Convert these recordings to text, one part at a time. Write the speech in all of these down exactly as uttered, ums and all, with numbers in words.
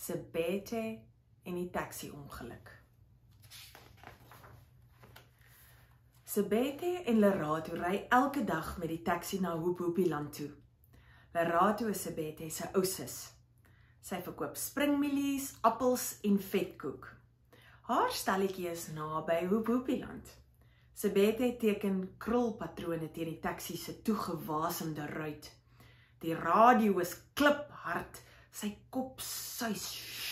Sebete en die taxi-ongeluk. Sebete en Lerato ry elke dag met die taxi na Hoephoepieland toe. Lerato is Sebete se ousis. Sy verkoop springmielies, appels en vetkoek. Haar stalletjie is naby Hoephoepieland. Sebete teken krulpatrone teen die taxi se toegewasemde ruit. Die radio is kliphard, sy kop suis.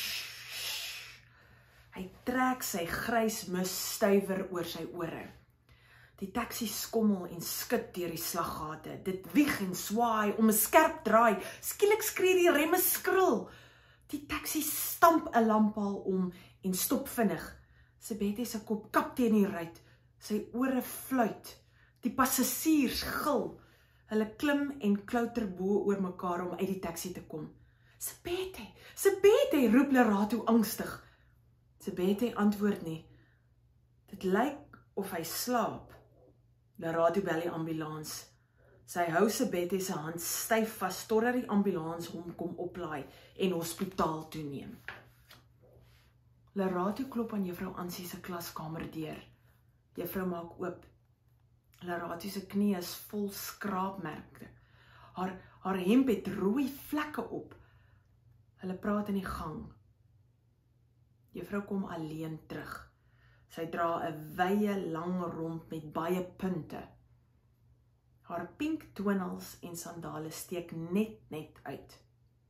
Hy trek sy grys musstuiver oor sy ore. Die taxi skommel en skud deur die slaggate. Dit wieg en swaai om 'n skerp draai. Skielik skree die remme skril. Die taxi stamp 'n lamppaal om en stop vinnig. Sebete se kop kap teen die ruit. Sy ore fluit. Die passasiers gil. Hulle klim en klouter bo oor mekaar om uit die taxi te kom. Sebete, Sebete, roep Lerato angstig. Sebete antwoord nie. Dit lyk of hy slaap. Lerato bel die ambulans. Sy hou Sebete se hand styf vas totdat die ambulans hom kom oplaai en hospitaal toe neem. Lerato klop aan juffrou Ansie se klaskamer deur. Juffrou maak oop. Lerato se knie is vol skraapmerke. Haar, haar hemp het rooi vlekke op. Hulle praat in die gang. Juffrou kom alleen terug. Sy dra 'n wye lang romp met baie punte. Haar pink tonels en sandale steek net net uit.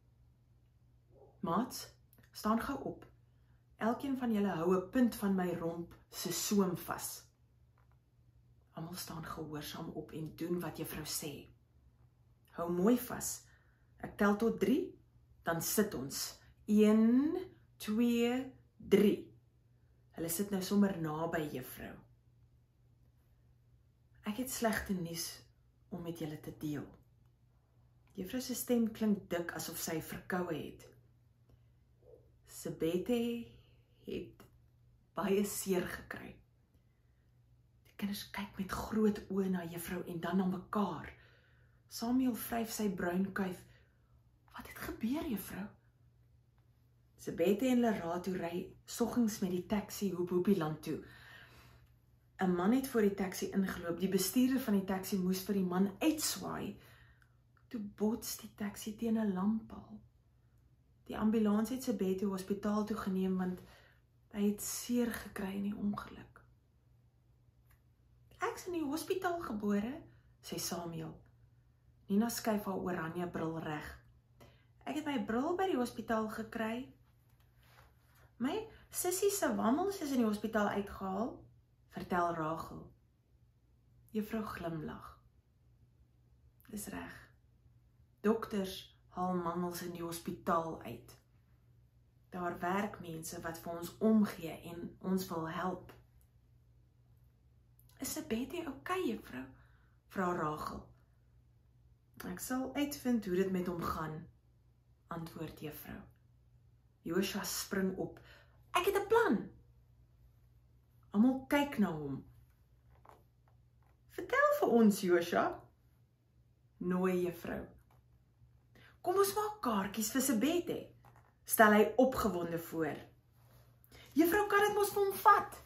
Maats, staan gou op. Elkeen van julle hou 'n punt van my romp se soem vas. Almal staan gehoorsaam op en doen wat juffrou sê. Hou mooi vas. Ek tel tot drie, dan sit ons. een, twee, drie. Hulle sit nou sommer naby juffrou. Ek het slegte nuus om met julle te deel. Juffrou se stem klink dik asof sy verkoue het. Sebete het baie seer gekry. Die kinders kyk met groot oë na juffrou en dan na mekaar. Samuel vryf sy bruin kuif. Wat het gebeur, juffrou? Sebete en Lerato ry soggens met die taxi Hoephoepieland toe. 'n Man het voor die taxi ingeloop. Die bestuurder van die taxi moes vir die man uitswaai. Toe bots die taxi teen 'n lamppaal. Die ambulans het Sebete hospitaal toe geneem want hy het seer gekry in die ongeluk. Ek's in die hospitaal gebore, sê Samuel. Nina skuif haar oranje bril reg. Ek het my bril by die hospitaal gekry. My sussie se wammels is in die hospitaal uitgehaal, vertel Rachel. Juffrou glimlag. Dis reg. Dokters haal mangels in die hospitaal uit. Daar werk mense wat vir ons omgee en ons wil help. Is Sebete oukei, juffrou? Vra Rachel. Ek sal uitvind hoe dit met hom gaan, antwoord juffrou. Joshua spring op. Ek het 'n plan. Almal kyk na hom. Vertel vir ons, Joshua. Nooi juffrou. Kom ons maak kaartjies vir Sebete, stel hy opgewonde voor. Juffrou kan dit mos vir hom vat.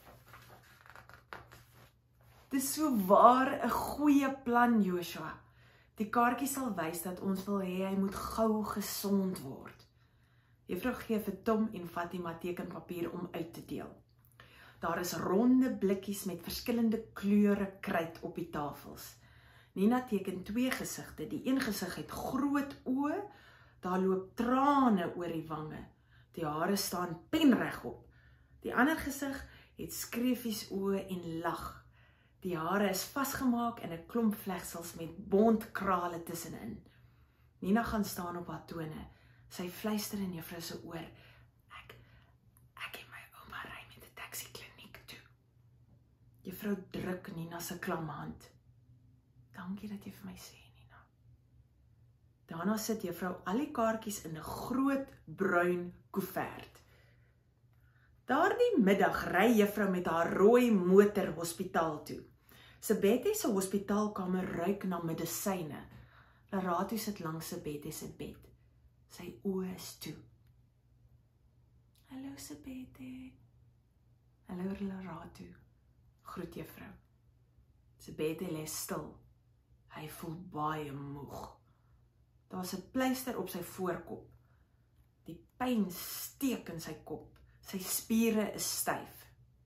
Dis so waar 'n goeie plan, Joshua. Die kaartjie sal wys dat ons wil hê hy moet gou gesond word. Juffrou gee vir Tom en Fatima tekenpapier om uit te deel. Daar is ronde blikkies met verskillende kleure kruit op die tafels. Nina teken twee gesigte. Die een gesig het groot oë, daar loop trane oor die wange. Die hare staan penreg op. Die ander gesig het skreefies oë en lag. Die hare is vasgemaak in 'n klomp vlegsels met bontkrale tussenin. Nina gaan staan op haar tone. Sy fluister in juffrou se oor. Ek, ek en my ouma ry met 'n taxi kliniek toe. Juffrou druk Nina se klam hand. Dankie dat jy vir my sê, Nina. Daarna sit juffrou al die kaartjies in 'n groot bruin koevert. Daardie middag ry juffrou met haar rooi motor hospitaal toe. Sebete se hospitaalkamer ruik na medisyne. Lerato sit langs Sebete se bed. Sy oë is toe. Sebete. Hallo Laratu, groet juffrou. Sebete lê stil. Hy voel baie moeg. Daar's 'n pleister op sy voorkop. Die pyn steek in sy kop. Sy spiere is styf.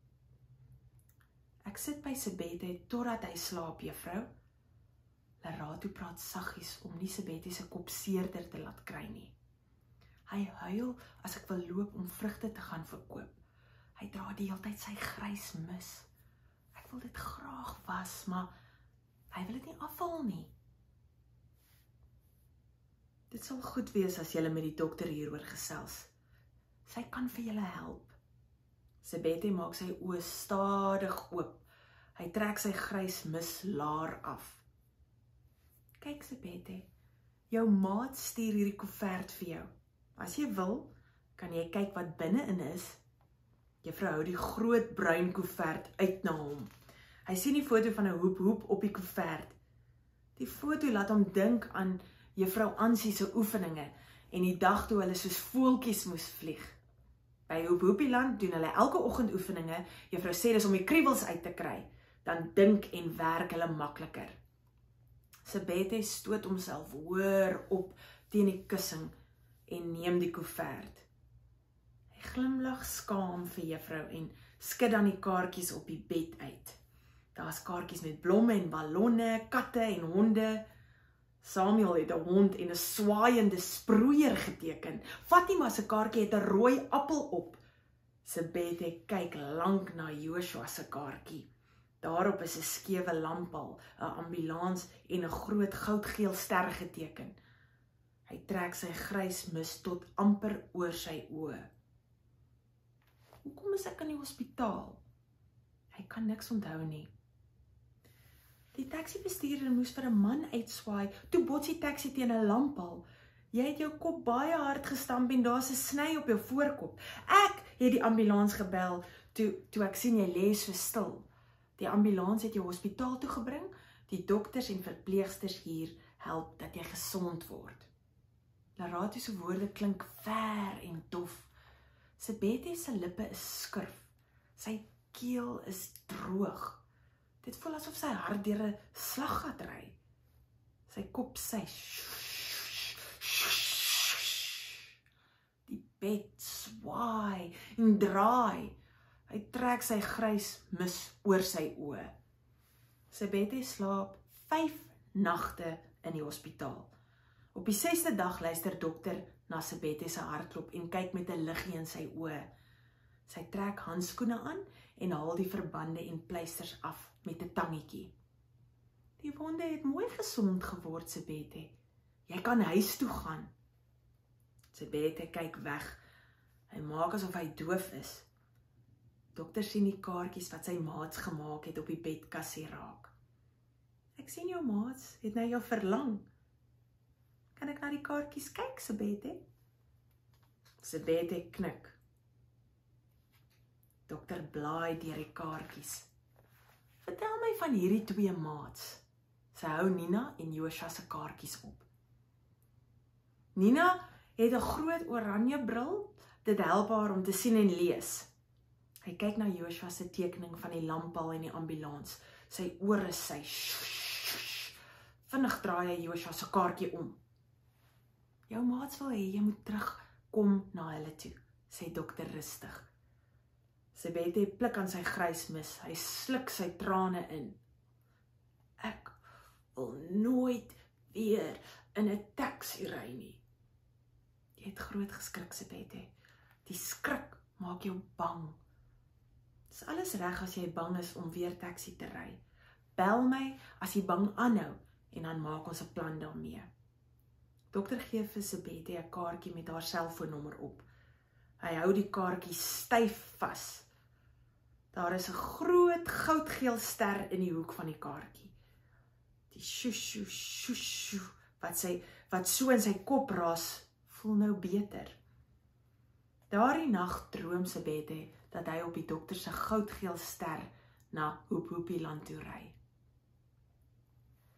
Ek sit by Sebete totdat hy slaap, juffrou. Laratu praat saggies om nie Sebete se kop seerder te laat kry nie. Hy huil as ek wil loop om vrugte te gaan verkoop. Hy dra die hele tyd sy grys mis. Ek wil dit graag was, maar hy wil dit nie afval nie. Dit sal goed wees as julle met die dokter hieroor gesels. Sy kan vir julle help. Sebete maak sy oë stadig oop. Hy trek sy grys mis laar af. Kyk Sebete, jou maat stuur hierdie koevert vir jou. As jy wil, kan jy kyk wat binne-in is. Juffrou hou die groot bruin koevert uit na hom. Hy sien die foto van 'n hoephoep op die koevert. Die foto laat hom dink aan juffrou Ansie se oefeninge en die dag toe hulle soos voeltjies moes vlieg. By Hoephoepieland doen hulle elke oggend oefeninge. Juffrou sê dis om die kriebels uit te kry. Dan dink en werk hulle makliker. Sebete stoot homself hoër op teen die kussing en neem die koevert. Hy glimlag skaam vir juffrou en skud dan die kaartjies op die bed uit. Daar's kaartjies met blomme en ballonne, katte en honde. Samuel het 'n hond en 'n swaaiende sproeier geteken. Fatima se kaartjie het 'n rooi appel op. Sebete kyk lank na Joshua se kaartjie. Daarop is 'n skewe lamppaal, 'n ambulans en 'n groot goudgeel ster geteken. Hy trek sy grys mis tot amper oor sy oë. Hoekom is ek in die hospitaal? Hy kan niks onthou nie. Die taxi-bestuurder moes vir 'n man uitswaai, toe bots die taxi teen 'n lamppaal. Jy het jou kop baie hard gestamp en daar's 'n sny op jou voorkop. Ek het die ambulans gebel, toe, toe ek sien jy lê so stil. Die ambulans het jou hospitaal toe gebring, die dokters en verpleegsters hier help dat jy gesond word. Laratu se woorde klink ver en dof. Sebete se lippe is skurf. Sy keel is droog. Dit voel asof sy hart deur 'n slaggat ry. Sy kop sê. Die bed swaai en draai. Hy trek sy grys mis oor sy oë. Sebete slaap vyf nagte in die hospitaal. Op die sesde dag luister dokter na Sebete se hartklop en kyk met 'n liggie in sy oë. Sy trek handskoene aan en haal die verbande en pleisters af met 'n tangetjie. Die wonde het mooi gesond geword, Sebete. Jy kan huis toe gaan. Sebete kyk weg. Hy maak asof hy doof is. Dokter sien die kaartjies wat sy maats gemaak het op die bedkassie raak. Ek sien jou maats het na jou verlang. Kan ek na die kaartjies kyk, Sebete? Sebete knik. Dokter blaai deur die kaartjies. Vertel my van hierdie twee maats. Sy hou Nina en Joshua se kaartjies op. Nina het 'n groot oranje bril, dit help haar om te sien en lees. Hy kyk na Joshua se tekening van die lamppaal en die ambulans. Sy ore sy. Vinnig draai hy Joshua se kaartjie om. Jou maats wil hê jy moet terugkom na hulle toe, sê dokter rustig. Sebete pluk aan sy grys mis. Hy sluk sy trane in. Ek wil nooit weer in 'n taxi ry nie. Jy het groot geskrik, Sebete. Die skrik maak jou bang. Dis alles reg as jy bang is om weer taxi te ry. Bel my as jy bang aanhou en dan maak ons 'n plan daarmee. Dokter gee vir Sebete 'n kaartjie met haar selfoonnommer op. Hy hou die kaartjie styf vas. Daar is 'n groot goudgeel ster in die hoek van die kaartjie. Die shushu shushu wat sy wat so in sy kop raas, voel nou beter. Daardie nag droom Sebete dat hy op die dokter se goudgeel ster na Hoephoepieland toe ry.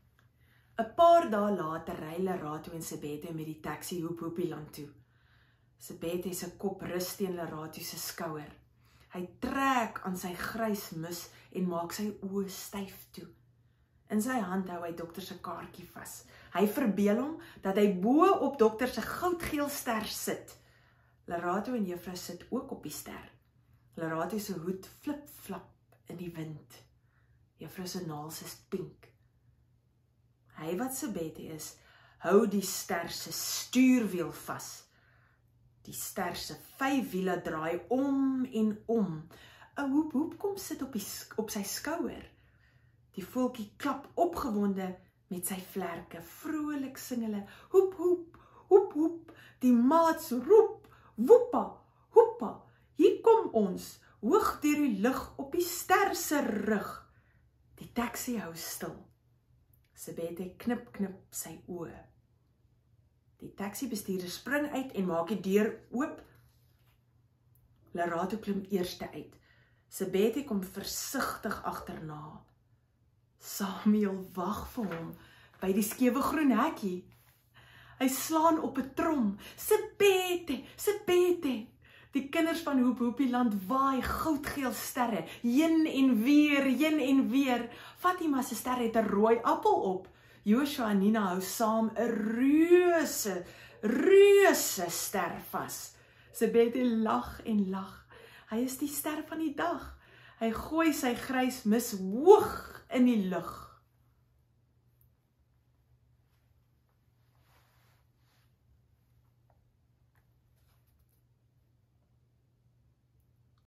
'n Paar dae later ry Laratu en Sebete met die taxi Hoephoepieland toe. Sebete se kop rus teen Lerato se skouer. Hy trek aan sy grys mis en maak sy oë styf toe. In sy hand hou hy dokter se kaartjie vas. Hy verbeel hom dat hy bo op dokter se goudgeel ster sit. Lerato en juffrou sit ook op die ster. Lerato se hoed flip-flap in die wind. Juffrou se naels is pink. Hy wat Sebete is, hou die ster se stuurwiel vas. Die ster se vyf wiele draai om en om. 'n Hoephoep kom sit op, die, op sy skouer. Die voeltjie klap opgewonde met sy vlerke. Vrolik sing hulle, hoep, hoep, hoep, hoep. Die maats roep, woepa, hoepa. Hier kom ons, hoog deur die lug op die ster se rug. Die taxi hou stil. Sebete knip, knip sy oë. Die taxi-bestuurder spring uit en maak die deur oop. Lerato klim eerste uit. Sebete kom versigtig agterna. Samuel wag vir hom by die skewe groen hekkie. Hy slaan op 'n trom. Sebete, Sebete. Die kinders van Hoephoepieland waai goudgeel sterre, heen en weer, heen en weer. Fatima se ster het 'n rooi appel op. Joshua en Nina hou saam 'n reuse, reuse ster vas. Sebete lag en lag. Hy is die ster van die dag. Hy gooi sy grys mis hoog in die lug.